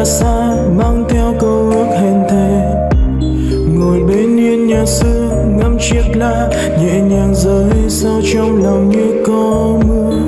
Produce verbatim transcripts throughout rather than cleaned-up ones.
xa mang theo câu ước hẹn thề. Ngồi bên hiên nhà xưa ngắm chiếc lá nhẹ nhàng rơi sao trong lòng như có mưa.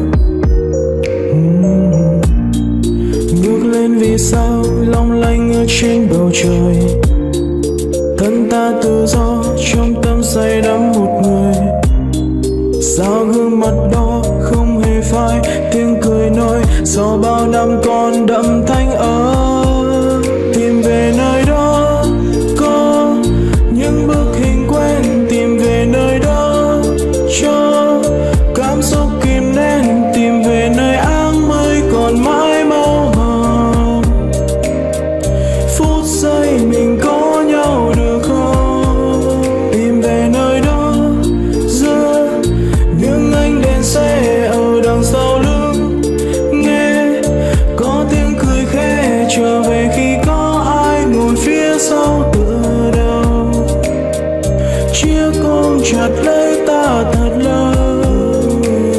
uhm. Ngước lên vì sao long lanh ở trên bầu trời. Thân ta tự do trong tâm say đắm một người. Sao gương mặt đó không hề phai tiếng cười nói sau bao năm còn đậm thanh ấm. Tìm về nơi đó có những bức hình quen, tìm về nơi đó cho cảm xúc kìm nén, tìm về nơi áng mây còn mãi màu hồng. Phút giây mình có nhau được không? Tìm về nơi đó giữa những ánh đèn xe ở đằng sau lưng, nghe có tiếng cười khẽ trở về khi có ai ngồi phía sau tựa đầu. Chiếc ôm chặt lấy ta thật lâu.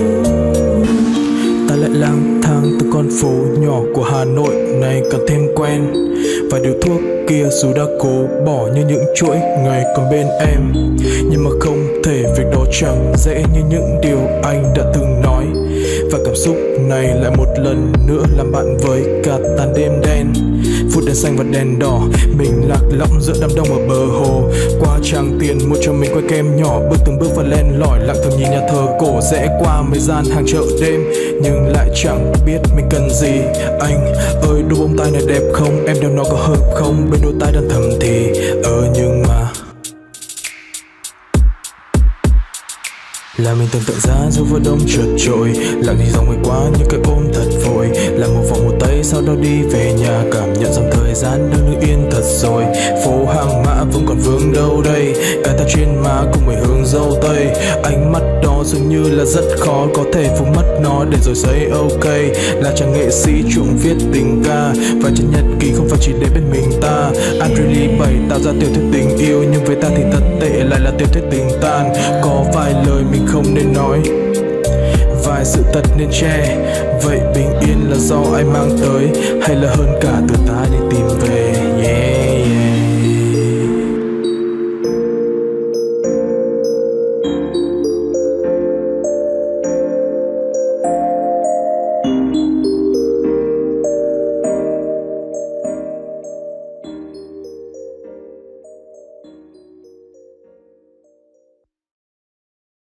Ta lại lang thang từ con phố nhỏ của Hà Nội này càng thêm quen. Và điều thuốc kia dù đã cố bỏ như những chuỗi ngày còn bên em, nhưng mà không thể việc đó chẳng dễ như những điều anh đã từng nói. Và cảm xúc này lại một lần nữa làm bạn với cả tàn đêm đen. Phút đèn xanh và đèn đỏ, mình lạc lõng giữa đám đông ở bờ hồ. Qua tràng tiền mua cho mình que kem nhỏ, bước từng bước và len lỏi lặng thầm nhìn nhà thờ cổ. Rẽ qua mấy gian hàng chợ đêm nhưng lại chẳng biết mình cần gì. Anh ơi đôi bông tai này đẹp không, em đeo nó có hợp không? Bên đôi tai đang thầm thì ờ nhưng mà là mình tưởng tượng ra giữa vừa đông chợt trội, lặng đi dòng người qua những cái ôm thật vội. Làm một vòng một tay sau đó đi về nhà, cảm nhận dòng thời gian đang đứng yên thật rồi. Phố hàng mã vẫn còn vương đâu đây, cái ta trên má cùng mùi hương dâu tây. Ánh mắt đó dường như là rất khó có thể phủ mất nó để rồi say ok. Là chàng nghệ sĩ chuộng viết tình ca, và trên nhật ký không phải chỉ để bên mình ta. I'm really bày tạo ra tiểu thuyết tình yêu, nhưng với ta thì thật tệ lại là tiểu thuyết tình tan. Có vài lời mình không nên nói, vài sự thật nên che. Vậy bình yên là do ai mang tới, hay là hơn cả từ ta đi tìm về?